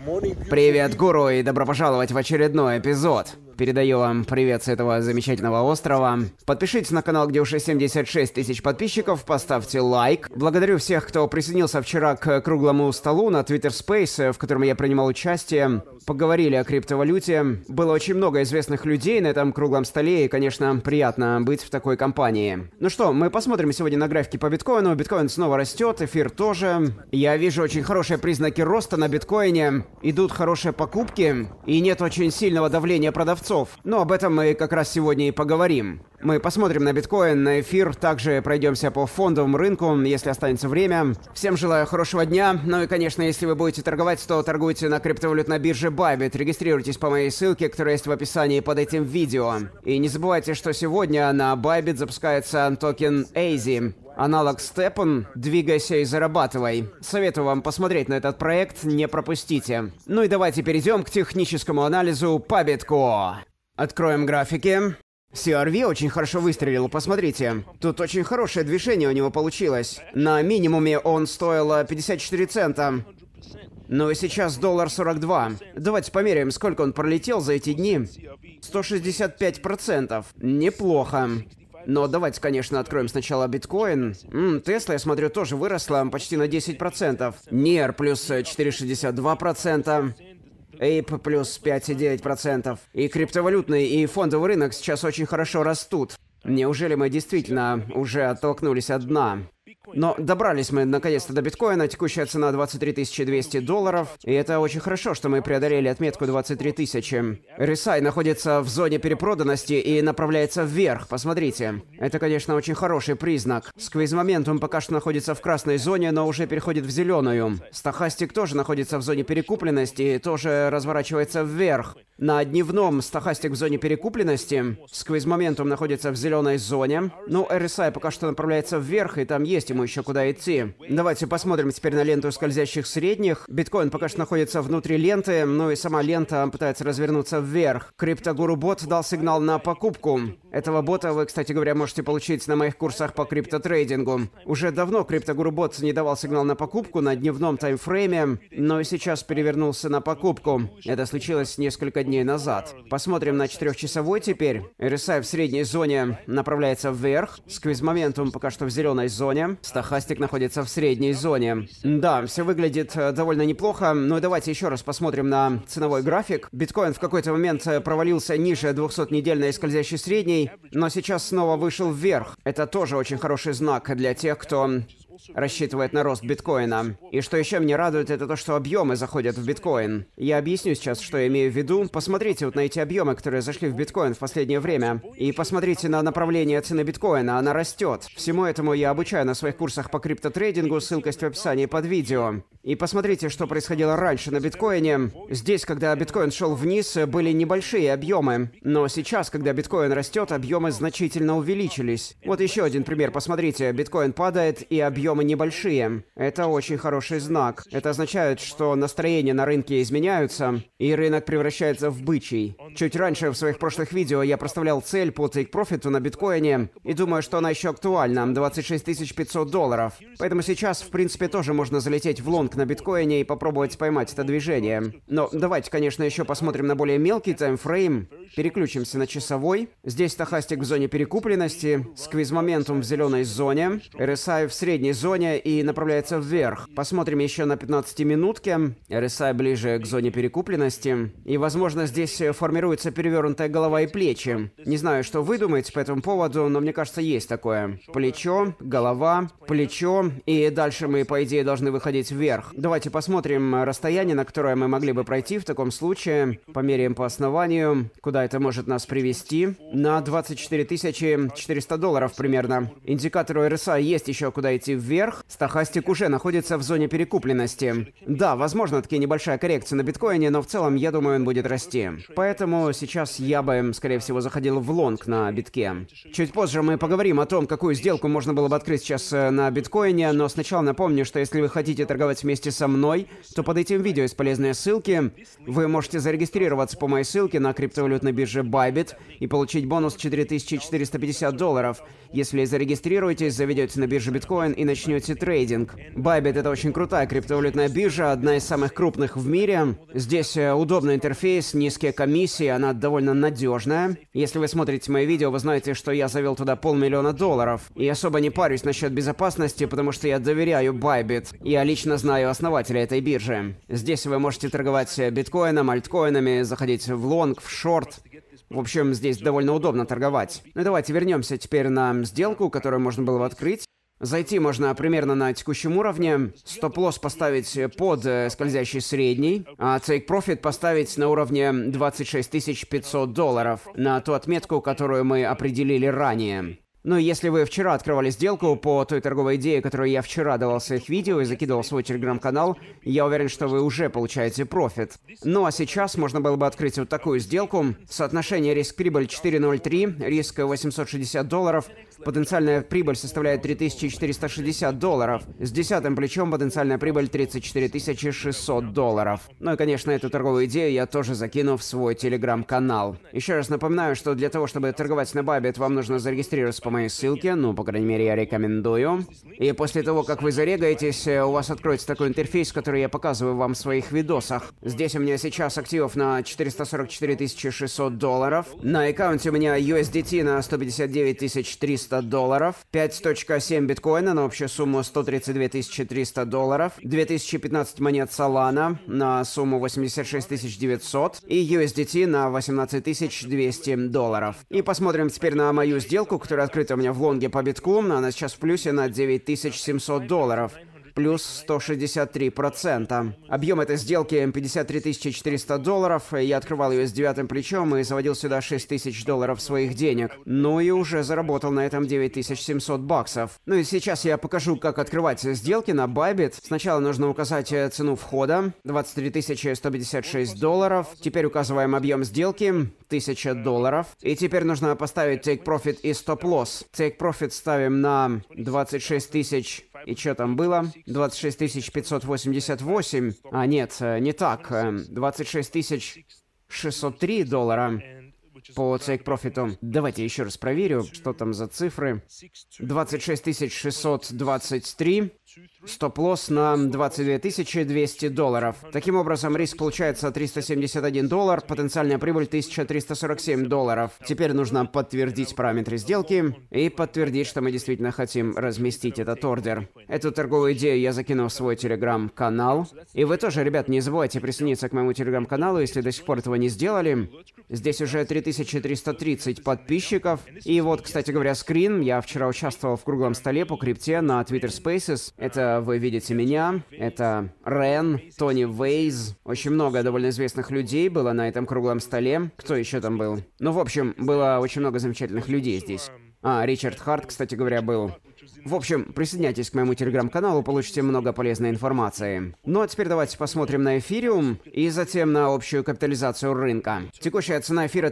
Привет, гуру, и добро пожаловать в очередной эпизод. Передаю вам привет с этого замечательного острова. Подпишитесь на канал, где уже 76 тысяч подписчиков, поставьте лайк. Благодарю всех, кто присоединился вчера к круглому столу на Twitter Space, в котором я принимал участие. Поговорили о криптовалюте. Было очень много известных людей на этом круглом столе, и, конечно, приятно быть в такой компании. Ну что, мы посмотрим сегодня на графики по биткоину. Биткоин снова растет, эфир тоже. Я вижу очень хорошие признаки роста на биткоине. Идут хорошие покупки, и нет очень сильного давления продавцов. Но об этом мы как раз сегодня и поговорим. Мы посмотрим на биткоин, на эфир, также пройдемся по фондовому рынку, если останется время. Всем желаю хорошего дня. Ну и, конечно, если вы будете торговать, то торгуйте на криптовалютной бирже Bybit. Регистрируйтесь по моей ссылке, которая есть в описании под этим видео. И не забывайте, что сегодня на Bybit запускается токен AZY. Аналог Stepn, двигайся и зарабатывай. Советую вам посмотреть на этот проект, не пропустите. Ну и давайте перейдем к техническому анализу по битку. Откроем графики. CRV очень хорошо выстрелил, посмотрите. Тут очень хорошее движение у него получилось. На минимуме он стоил 54 цента. Ну и сейчас $1.42. Давайте померяем, сколько он пролетел за эти дни. 165%. Неплохо. Но давайте, конечно, откроем сначала биткоин. Тесла, я смотрю, тоже выросла почти на 10%. NIR плюс 4,62%. Ape плюс 5,9%. И криптовалютный, и фондовый рынок сейчас очень хорошо растут. Неужели мы действительно уже оттолкнулись от дна? Но добрались мы наконец-то до биткоина, текущая цена $23 200, и это очень хорошо, что мы преодолели отметку 23 тысячи. RSI находится в зоне перепроданности и направляется вверх, посмотрите. Это, конечно, очень хороший признак. Сквиз моментум пока что находится в красной зоне, но уже переходит в зеленую. Стохастик тоже находится в зоне перекупленности и тоже разворачивается вверх. На дневном стохастик в зоне перекупленности, сквиз моментум находится в зеленой зоне. Ну, RSI пока что направляется вверх, и там есть ему еще куда идти. Давайте посмотрим теперь на ленту скользящих средних. Биткоин пока что находится внутри ленты, ну и сама лента пытается развернуться вверх. Криптогуру бот дал сигнал на покупку. Этого бота вы, кстати говоря, можете получить на моих курсах по криптотрейдингу. Уже давно Криптогуру бот не давал сигнал на покупку на дневном таймфрейме, но и сейчас перевернулся на покупку. Это случилось несколько дней назад. Посмотрим на 4-часовой теперь. RSI в средней зоне направляется вверх. Сквиз моментум пока что в зеленой зоне. Стохастик находится в средней зоне. Да, все выглядит довольно неплохо. Но давайте еще раз посмотрим на ценовой график. Биткоин в какой-то момент провалился ниже 200-недельной скользящей средней, но сейчас снова вышел вверх. Это тоже очень хороший знак для тех, кто рассчитывает на рост биткоина. И что еще меня радует, это то, что объемы заходят в биткоин. Я объясню сейчас, что я имею в виду. Посмотрите вот на эти объемы, которые зашли в биткоин в последнее время. И посмотрите на направление цены биткоина, она растет. Всему этому я обучаю на своих курсах по криптотрейдингу, ссылка есть в описании под видео. И посмотрите, что происходило раньше на биткоине. Здесь, когда биткоин шел вниз, были небольшие объемы. Но сейчас, когда биткоин растет, объемы значительно увеличились. Вот еще один пример, посмотрите. Биткоин падает, и объемы небольшие. Это очень хороший знак. Это означает, что настроения на рынке изменяются, и рынок превращается в бычий. Чуть раньше в своих прошлых видео я проставлял цель по тейк-профиту на биткоине, и думаю, что она еще актуальна. $26 500. Поэтому сейчас, в принципе, тоже можно залететь в лонг на биткоине и попробовать поймать это движение. Но давайте, конечно, еще посмотрим на более мелкий таймфрейм. Переключимся на часовой. Здесь стохастик в зоне перекупленности, сквиз моментум в зеленой зоне, RSI в средней зоне и направляется вверх. Посмотрим еще на 15-минутке. RSI ближе к зоне перекупленности. И, возможно, здесь формируется перевернутая голова и плечи. Не знаю, что вы думаете по этому поводу, но мне кажется, есть такое. Плечо, голова, плечо, и дальше мы, по идее, должны выходить вверх. Давайте посмотрим расстояние, на которое мы могли бы пройти в таком случае. Померяем по основанию, куда это может нас привести. На $24 400 примерно. Индикатору RSI есть еще куда идти вверх. Стохастик уже находится в зоне перекупленности. Да, возможно, таки небольшая коррекция на биткоине, но в целом, я думаю, он будет расти. Поэтому Поэтому сейчас я бы, скорее всего, заходил в лонг на битке. Чуть позже мы поговорим о том, какую сделку можно было бы открыть сейчас на биткоине, но сначала напомню, что если вы хотите торговать вместе со мной, то под этим видео есть полезные ссылки. Вы можете зарегистрироваться по моей ссылке на криптовалютной бирже Bybit и получить бонус $4450, если зарегистрируетесь, заведете на бирже биткоин и начнете трейдинг. Bybit — это очень крутая криптовалютная биржа, одна из самых крупных в мире. Здесь удобный интерфейс, низкие комиссии, она довольно надежная. Если вы смотрите мои видео, вы знаете, что я завел туда $500 000. И особо не парюсь насчет безопасности, потому что я доверяю Bybit. Я лично знаю основателя этой биржи. Здесь вы можете торговать биткоином, альткоинами, заходить в лонг, в шорт. В общем, здесь довольно удобно торговать. Ну давайте вернемся теперь на сделку, которую можно было бы открыть. Зайти можно примерно на текущем уровне, стоп-лосс поставить под скользящий средний, а take profit поставить на уровне $26 500 на ту отметку, которую мы определили ранее. Ну, если вы вчера открывали сделку по той торговой идее, которую я вчера давал в своих видео и закидывал в свой телеграм-канал, я уверен, что вы уже получаете профит. Ну, а сейчас можно было бы открыть вот такую сделку. Соотношение риск-прибыль 4.03, риск $860, потенциальная прибыль составляет $3460. С 10-м плечом потенциальная прибыль $34 600. Ну и, конечно, эту торговую идею я тоже закину в свой телеграм-канал. Еще раз напоминаю, что для того, чтобы торговать на Bybit, вам нужно зарегистрироваться по моей ссылке, ну, по крайней мере, я рекомендую. И после того, как вы зарегаетесь, у вас откроется такой интерфейс, который я показываю вам в своих видосах. Здесь у меня сейчас активов на $444 600. На аккаунте у меня USDT на $159 300, 5.7 биткоина на общую сумму $132 300, 2015 монет Solana на сумму $86 900 и USDT на $18 200. И посмотрим теперь на мою сделку, которая открыта у меня в лонге по битку. Она сейчас в плюсе на $9700. Плюс 163%. Объем этой сделки $53 400. Я открывал ее с 9-м плечом и заводил сюда $6000 своих денег. Ну и уже заработал на этом $9700. Ну и сейчас я покажу, как открывать сделки на Bybit. Сначала нужно указать цену входа $23 156. Теперь указываем объем сделки $1000. И теперь нужно поставить take profit и stop loss. Take profit ставим на 26 тысяч. И что там было? 26 588. А, нет, не так. $26 603 по take-профиту. Давайте еще раз проверю, что там за цифры. 26 623. Стоп-лосс на $22 200. Таким образом, риск получается $371, потенциальная прибыль $1347. Теперь нужно подтвердить параметры сделки и подтвердить, что мы действительно хотим разместить этот ордер. Эту торговую идею я закину в свой телеграм-канал. И вы тоже, ребят, не забывайте присоединиться к моему телеграм-каналу, если до сих пор этого не сделали. Здесь уже 3330 подписчиков. И вот, кстати говоря, скрин. Я вчера участвовал в круглом столе по крипте на Twitter Spaces. Это вы видите меня, это Рен, Тони Вейз. Очень много довольно известных людей было на этом круглом столе. Кто еще там был? Ну, в общем, было очень много замечательных людей здесь. А, Ричард Харт, кстати говоря, был. В общем, присоединяйтесь к моему телеграм-каналу, получите много полезной информации. Ну а теперь давайте посмотрим на эфириум и затем на общую капитализацию рынка. Текущая цена эфира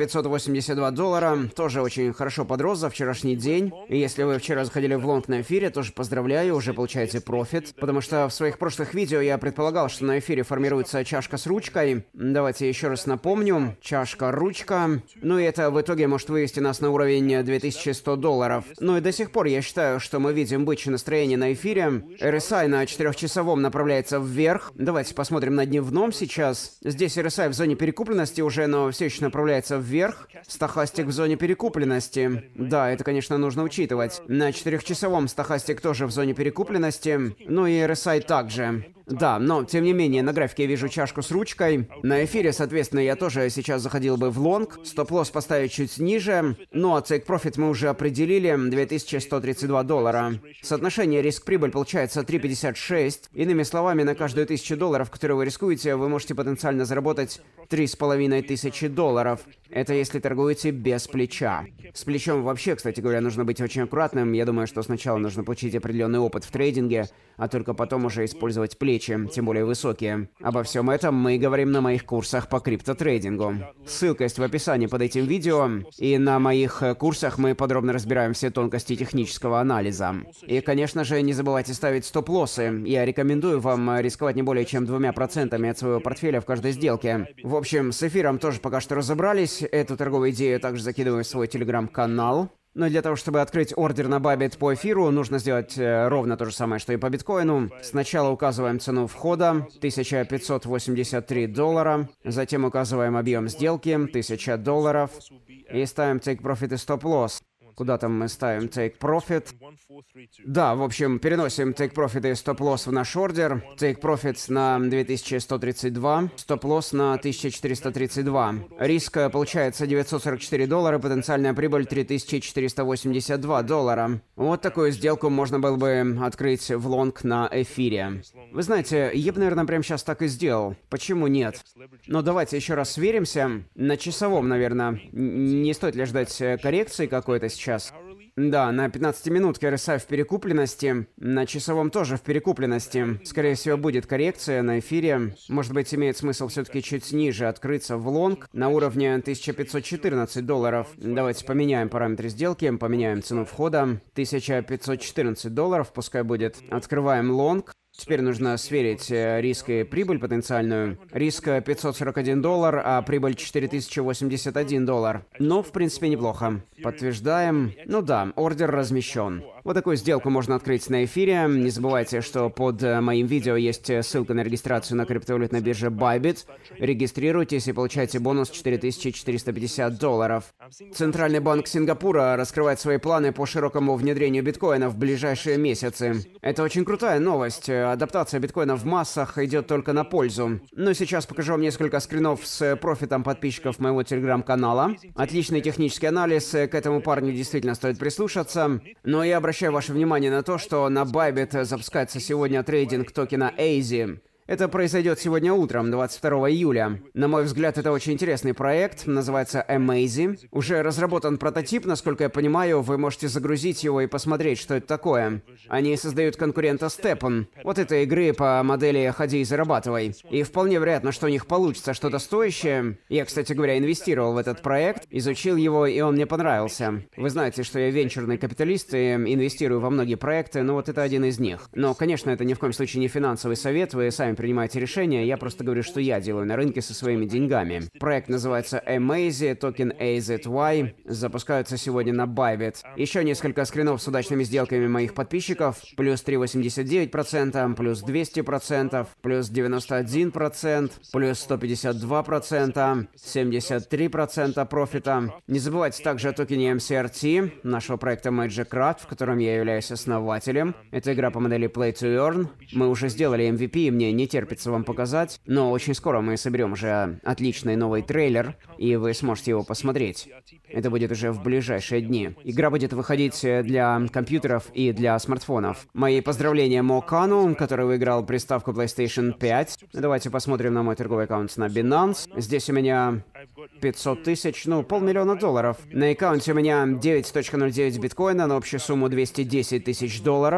$1582, тоже очень хорошо подрос за вчерашний день. И если вы вчера заходили в лонг на эфире, тоже поздравляю, уже получаете профит. Потому что в своих прошлых видео я предполагал, что на эфире формируется чашка с ручкой. Давайте еще раз напомню. Чашка-ручка. Ну и это в итоге может вывести нас на уровень $2100. Ну и до сих пор я считаю, что мы видим бычье настроение на эфире. RSI на 4-часовом направляется вверх. Давайте посмотрим на дневном сейчас. Здесь RSI в зоне перекупленности уже, но все еще направляется вверх. Стохастик в зоне перекупленности. Да, это, конечно, нужно учитывать. На 4-часовом стохастик тоже в зоне перекупленности. Ну и RSI также. Да, но, тем не менее, на графике я вижу чашку с ручкой. На эфире, соответственно, я тоже сейчас заходил бы в лонг. Стоп-лосс поставить чуть ниже. Ну, а take profit мы уже определили. $2132. $1. Соотношение риск-прибыль получается 3,56. Иными словами, на каждую $1000, которые вы рискуете, вы можете потенциально заработать $3500. Это если торгуете без плеча. С плечом вообще, кстати говоря, нужно быть очень аккуратным. Я думаю, что сначала нужно получить определенный опыт в трейдинге, а только потом уже использовать плечи, тем более высокие. Обо всем этом мы говорим на моих курсах по криптотрейдингу. Ссылка есть в описании под этим видео, и на моих курсах мы подробно разбираем все тонкости технического анализа. И, конечно же, не забывайте ставить стоп-лоссы. Я рекомендую вам рисковать не более чем 2% от своего портфеля в каждой сделке. В общем, с эфиром тоже пока что разобрались. Эту торговую идею также закидываю в свой телеграм-канал. Но для того, чтобы открыть ордер на Bybit по эфиру, нужно сделать ровно то же самое, что и по биткоину. Сначала указываем цену входа $1583, затем указываем объем сделки $1000 и ставим Take Profit и Stop Loss. Куда там мы ставим Take Profit? Да, в общем, переносим Take Profit и Stop Loss в наш ордер. Take Profit на 2132, Stop Loss на 1432. Риск получается $944, потенциальная прибыль $3482. Вот такую сделку можно было бы открыть в лонг на эфире. Вы знаете, я бы, наверное, прямо сейчас так и сделал. Почему нет? Но давайте еще раз сверимся. На часовом, наверное, не стоит ли ждать коррекции какой-то сейчас? Да, на 15-минутке RSI в перекупленности, на часовом тоже в перекупленности. Скорее всего, будет коррекция на эфире. Может быть, имеет смысл все-таки чуть ниже открыться в лонг на уровне $1514. Давайте поменяем параметры сделки, поменяем цену входа. $1514, пускай будет. Открываем лонг. Теперь нужно сверить риск и прибыль потенциальную. Риск $541, а прибыль $4081. Но, в принципе, неплохо. Подтверждаем. Ну да, ордер размещен. Вот такую сделку можно открыть на эфире. Не забывайте, что под моим видео есть ссылка на регистрацию на криптовалютной бирже Bybit. Регистрируйтесь и получайте бонус $4450. Центральный банк Сингапура раскрывает свои планы по широкому внедрению биткоина в ближайшие месяцы. Это очень крутая новость. Адаптация биткоина в массах идет только на пользу. Но сейчас покажу вам несколько скринов с профитом подписчиков моего телеграм-канала. Отличный технический анализ, к этому парню действительно стоит прислушаться. Но я обращаю ваше внимание на то, что на Bybit запускается сегодня трейдинг токена AZY. Это произойдет сегодня утром, 22 июля. На мой взгляд, это очень интересный проект, называется Amazy. Уже разработан прототип, насколько я понимаю, вы можете загрузить его и посмотреть, что это такое. Они создают конкурента STEPN. Вот этой игры по модели «Ходи и зарабатывай». И вполне вероятно, что у них получится что-то стоящее. Я, кстати говоря, инвестировал в этот проект, изучил его, и он мне понравился. Вы знаете, что я венчурный капиталист и инвестирую во многие проекты, но вот это один из них. Но, конечно, это ни в коем случае не финансовый совет, вы сами принимаете решения, я просто говорю, что я делаю на рынке со своими деньгами. Проект называется Amazy, токен AZY, запускаются сегодня на Bybit. Еще несколько скринов с удачными сделками моих подписчиков, плюс 3,89%, плюс 200%, плюс 91%, плюс 152%, 73% профита. Не забывайте также о токене MCRT, нашего проекта Magic Craft, в котором я являюсь основателем. Это игра по модели Play to Earn. Мы уже сделали MVP, и мне не терпится вам показать, но очень скоро мы соберем уже отличный новый трейлер, и вы сможете его посмотреть. Это будет уже в ближайшие дни. Игра будет выходить для компьютеров и для смартфонов. Мои поздравления Мокану, который выиграл приставку PlayStation 5. Давайте посмотрим на мой торговый аккаунт на Binance. Здесь у меня 500 тысяч, ну, $500 000. На аккаунте у меня 9.09 биткоина на общую сумму $210 тысяч,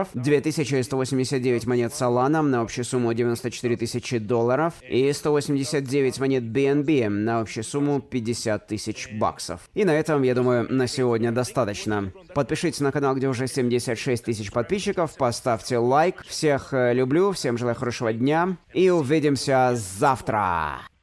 2189 монет Solana на общую сумму $94 тысячи и 189 монет BNB на общую сумму $50 тысяч. И на этом, я думаю, на сегодня достаточно. Подпишитесь на канал, где уже 76 тысяч подписчиков, поставьте лайк. Всех люблю, всем желаю хорошего дня и увидимся завтра.